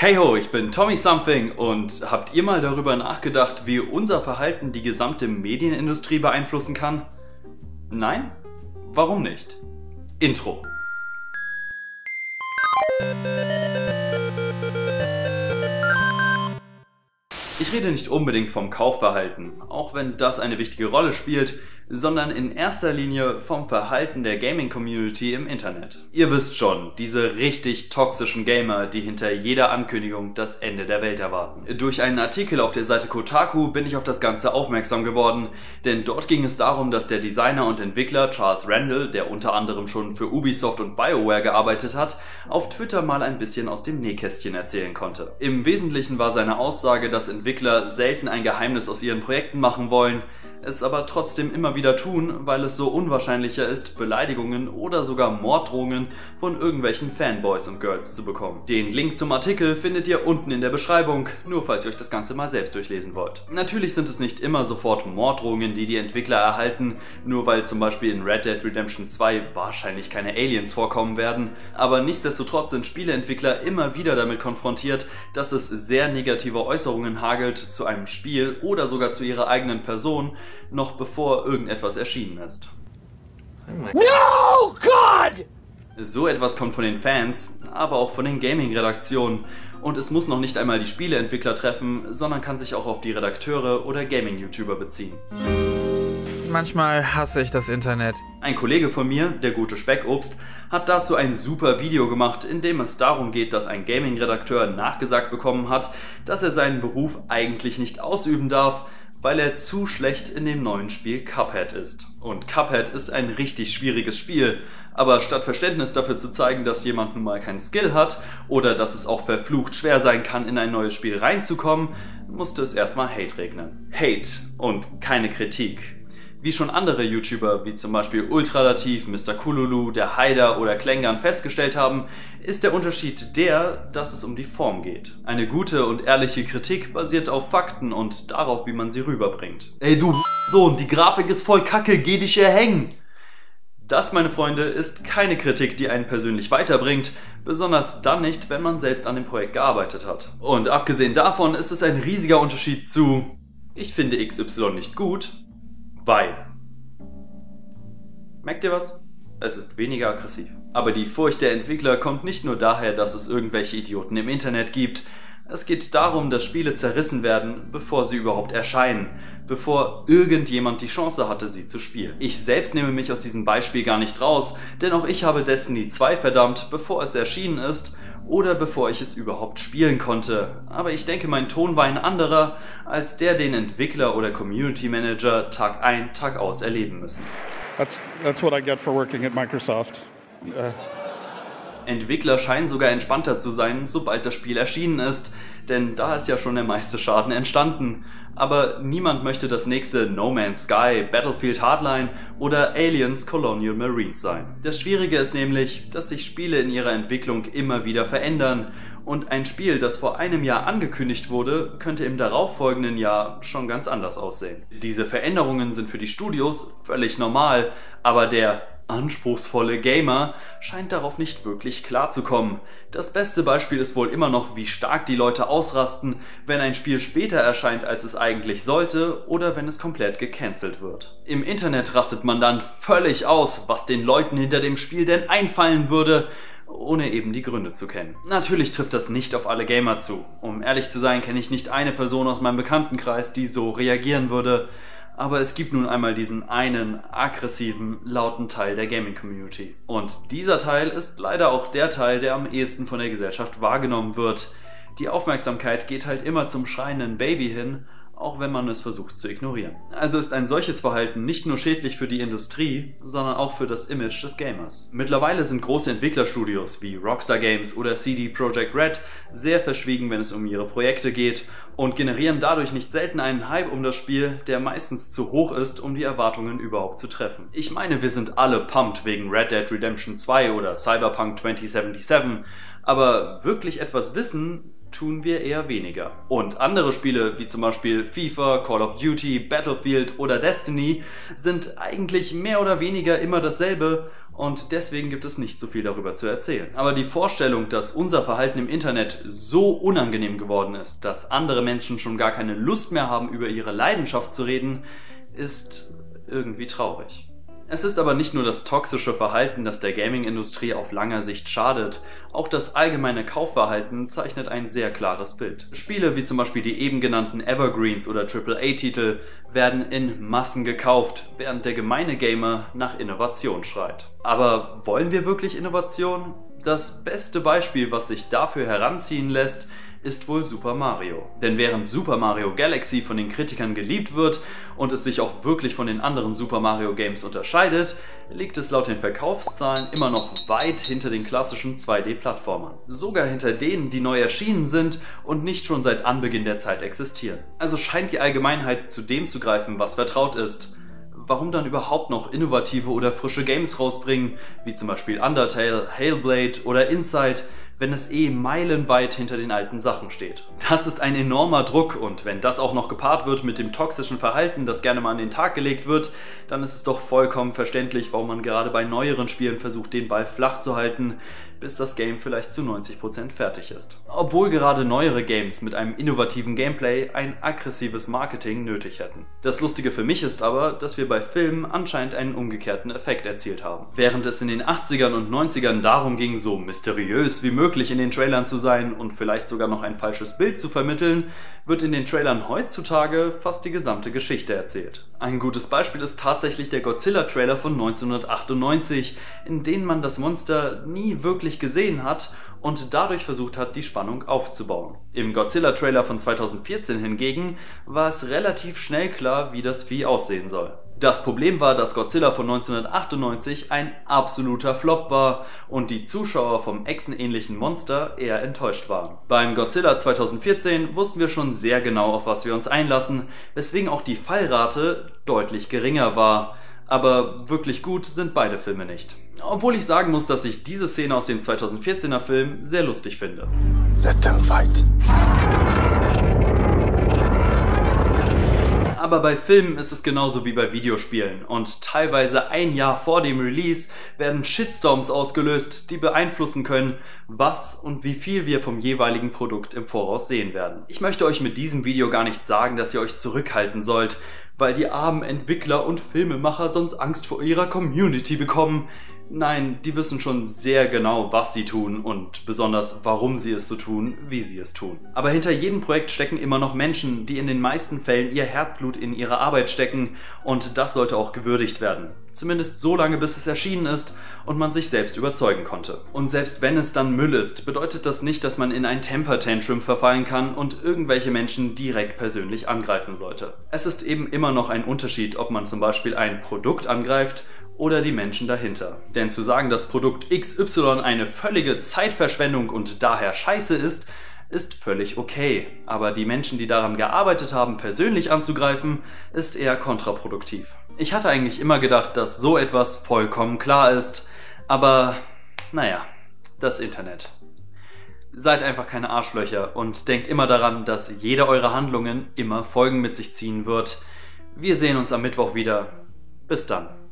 Hey ho, ich bin Tommy Something und habt ihr mal darüber nachgedacht, wie unser Verhalten die gesamte Medienindustrie beeinflussen kann? Nein? Warum nicht? Intro. Ich rede nicht unbedingt vom Kaufverhalten, auch wenn das eine wichtige Rolle spielt, sondern in erster Linie vom Verhalten der Gaming-Community im Internet. Ihr wisst schon, diese richtig toxischen Gamer, die hinter jeder Ankündigung das Ende der Welt erwarten. Durch einen Artikel auf der Seite Kotaku bin ich auf das Ganze aufmerksam geworden, denn dort ging es darum, dass der Designer und Entwickler Charles Randall, der unter anderem schon für Ubisoft und BioWare gearbeitet hat, auf Twitter mal ein bisschen aus dem Nähkästchen erzählen konnte. Im Wesentlichen war seine Aussage, dass Entwickler selten ein Geheimnis aus ihren Projekten machen wollen, es aber trotzdem immer wieder tun, weil es so unwahrscheinlicher ist, Beleidigungen oder sogar Morddrohungen von irgendwelchen Fanboys und Girls zu bekommen. Den Link zum Artikel findet ihr unten in der Beschreibung, nur falls ihr euch das Ganze mal selbst durchlesen wollt. Natürlich sind es nicht immer sofort Morddrohungen, die Entwickler erhalten, nur weil zum Beispiel in Red Dead Redemption 2 wahrscheinlich keine Aliens vorkommen werden, aber nichtsdestotrotz sind Spieleentwickler immer wieder damit konfrontiert, dass es sehr negative Äußerungen hagelt zu einem Spiel oder sogar zu ihrer eigenen Person, noch bevor irgendetwas erschienen ist. No, God! So etwas kommt von den Fans, aber auch von den Gaming-Redaktionen. Und es muss noch nicht einmal die Spieleentwickler treffen, sondern kann sich auch auf die Redakteure oder Gaming-YouTuber beziehen. Manchmal hasse ich das Internet. Ein Kollege von mir, der gute Speckobst, hat dazu ein super Video gemacht, in dem es darum geht, dass ein Gaming-Redakteur nachgesagt bekommen hat, dass er seinen Beruf eigentlich nicht ausüben darf, weil er zu schlecht in dem neuen Spiel Cuphead ist. Und Cuphead ist ein richtig schwieriges Spiel, aber statt Verständnis dafür zu zeigen, dass jemand nun mal keinen Skill hat oder dass es auch verflucht schwer sein kann, in ein neues Spiel reinzukommen, musste es erstmal Hate regnen. Hate und keine Kritik. Wie schon andere YouTuber, wie zum Beispiel Ultralativ, Mr. Kululu, der Haider oder Klängern festgestellt haben, ist der Unterschied der, dass es um die Form geht. Eine gute und ehrliche Kritik basiert auf Fakten und darauf, wie man sie rüberbringt. Ey du Sohn, die Grafik ist voll kacke, geh dich erhängen! Das, meine Freunde, ist keine Kritik, die einen persönlich weiterbringt, besonders dann nicht, wenn man selbst an dem Projekt gearbeitet hat. Und abgesehen davon ist es ein riesiger Unterschied zu ich finde XY nicht gut, weil. Merkt ihr was? Es ist weniger aggressiv. Aber die Furcht der Entwickler kommt nicht nur daher, dass es irgendwelche Idioten im Internet gibt. Es geht darum, dass Spiele zerrissen werden, bevor sie überhaupt erscheinen, bevor irgendjemand die Chance hatte, sie zu spielen. Ich selbst nehme mich aus diesem Beispiel gar nicht raus, denn auch ich habe Destiny 2 verdammt, bevor es erschienen ist oder bevor ich es überhaupt spielen konnte. Aber ich denke, mein Ton war ein anderer, als der den Entwickler oder Community Manager Tag ein, Tag aus erleben müssen. That's what I get for working at Microsoft. Entwickler scheinen sogar entspannter zu sein, sobald das Spiel erschienen ist, denn da ist ja schon der meiste Schaden entstanden. Aber niemand möchte das nächste No Man's Sky, Battlefield Hardline oder Aliens Colonial Marines sein. Das Schwierige ist nämlich, dass sich Spiele in ihrer Entwicklung immer wieder verändern und ein Spiel, das vor einem Jahr angekündigt wurde, könnte im darauffolgenden Jahr schon ganz anders aussehen. Diese Veränderungen sind für die Studios völlig normal, aber der anspruchsvolle Gamer scheint darauf nicht wirklich klarzukommen. Das beste Beispiel ist wohl immer noch, wie stark die Leute ausrasten, wenn ein Spiel später erscheint, als es eigentlich sollte, oder wenn es komplett gecancelt wird. Im Internet rastet man dann völlig aus, was den Leuten hinter dem Spiel denn einfallen würde, ohne eben die Gründe zu kennen. Natürlich trifft das nicht auf alle Gamer zu. Um ehrlich zu sein, kenne ich nicht eine Person aus meinem Bekanntenkreis, die so reagieren würde. Aber es gibt nun einmal diesen einen aggressiven, lauten Teil der Gaming-Community. Und dieser Teil ist leider auch der Teil, der am ehesten von der Gesellschaft wahrgenommen wird. Die Aufmerksamkeit geht halt immer zum schreienden Baby hin, auch wenn man es versucht zu ignorieren. Also ist ein solches Verhalten nicht nur schädlich für die Industrie, sondern auch für das Image des Gamers. Mittlerweile sind große Entwicklerstudios wie Rockstar Games oder CD Projekt Red sehr verschwiegen, wenn es um ihre Projekte geht und generieren dadurch nicht selten einen Hype um das Spiel, der meistens zu hoch ist, um die Erwartungen überhaupt zu treffen. Ich meine, wir sind alle pumped wegen Red Dead Redemption 2 oder Cyberpunk 2077, aber wirklich etwas wissen tun wir eher weniger. Und andere Spiele, wie zum Beispiel FIFA, Call of Duty, Battlefield oder Destiny, sind eigentlich mehr oder weniger immer dasselbe und deswegen gibt es nicht so viel darüber zu erzählen. Aber die Vorstellung, dass unser Verhalten im Internet so unangenehm geworden ist, dass andere Menschen schon gar keine Lust mehr haben, über ihre Leidenschaft zu reden, ist irgendwie traurig. Es ist aber nicht nur das toxische Verhalten, das der Gaming-Industrie auf langer Sicht schadet, auch das allgemeine Kaufverhalten zeichnet ein sehr klares Bild. Spiele wie zum Beispiel die eben genannten Evergreens oder AAA-Titel werden in Massen gekauft, während der gemeine Gamer nach Innovation schreit. Aber wollen wir wirklich Innovation? Das beste Beispiel, was sich dafür heranziehen lässt, ist wohl Super Mario. Denn während Super Mario Galaxy von den Kritikern geliebt wird und es sich auch wirklich von den anderen Super Mario Games unterscheidet, liegt es laut den Verkaufszahlen immer noch weit hinter den klassischen 2D-Plattformern. Sogar hinter denen, die neu erschienen sind und nicht schon seit Anbeginn der Zeit existieren. Also scheint die Allgemeinheit zu dem zu greifen, was vertraut ist. Warum dann überhaupt noch innovative oder frische Games rausbringen, wie zum Beispiel Undertale, Hellblade oder Inside, wenn es meilenweit hinter den alten Sachen steht? Das ist ein enormer Druck und wenn das auch noch gepaart wird mit dem toxischen Verhalten, das gerne mal an den Tag gelegt wird, dann ist es doch vollkommen verständlich, warum man gerade bei neueren Spielen versucht, den Ball flach zu halten, bis das Game vielleicht zu 90% fertig ist. Obwohl gerade neuere Games mit einem innovativen Gameplay ein aggressives Marketing nötig hätten. Das Lustige für mich ist aber, dass wir bei Filmen anscheinend einen umgekehrten Effekt erzielt haben. Während es in den 80ern und 90ern darum ging, so mysteriös wie möglich in den Trailern zu sein und vielleicht sogar noch ein falsches Bild zu vermitteln, wird in den Trailern heutzutage fast die gesamte Geschichte erzählt. Ein gutes Beispiel ist tatsächlich der Godzilla-Trailer von 1998, in dem man das Monster nie wirklich gesehen hat und dadurch versucht hat, die Spannung aufzubauen. Im Godzilla-Trailer von 2014 hingegen war es relativ schnell klar, wie das Vieh aussehen soll. Das Problem war, dass Godzilla von 1998 ein absoluter Flop war und die Zuschauer vom echsenähnlichen Monster eher enttäuscht waren. Beim Godzilla 2014 wussten wir schon sehr genau, auf was wir uns einlassen, weswegen auch die Fallrate deutlich geringer war. Aber wirklich gut sind beide Filme nicht. Obwohl ich sagen muss, dass ich diese Szene aus dem 2014er Film sehr lustig finde. Let them fight. Aber bei Filmen ist es genauso wie bei Videospielen und teilweise ein Jahr vor dem Release werden Shitstorms ausgelöst, die beeinflussen können, was und wie viel wir vom jeweiligen Produkt im Voraus sehen werden. Ich möchte euch mit diesem Video gar nicht sagen, dass ihr euch zurückhalten sollt, weil die armen Entwickler und Filmemacher sonst Angst vor ihrer Community bekommen. Nein, die wissen schon sehr genau, was sie tun und besonders, warum sie es so tun, wie sie es tun. Aber hinter jedem Projekt stecken immer noch Menschen, die in den meisten Fällen ihr Herzblut in ihre Arbeit stecken und das sollte auch gewürdigt werden. Zumindest so lange, bis es erschienen ist und man sich selbst überzeugen konnte. Und selbst wenn es dann Müll ist, bedeutet das nicht, dass man in ein Temper-Tantrum verfallen kann und irgendwelche Menschen direkt persönlich angreifen sollte. Es ist eben immer noch ein Unterschied, ob man zum Beispiel ein Produkt angreift oder die Menschen dahinter. Denn zu sagen, dass Produkt XY eine völlige Zeitverschwendung und daher scheiße ist völlig okay. Aber die Menschen, die daran gearbeitet haben, persönlich anzugreifen, ist eher kontraproduktiv. Ich hatte eigentlich immer gedacht, dass so etwas vollkommen klar ist, aber naja, das Internet. Seid einfach keine Arschlöcher und denkt immer daran, dass jede eurer Handlungen immer Folgen mit sich ziehen wird. Wir sehen uns am Mittwoch wieder. Bis dann.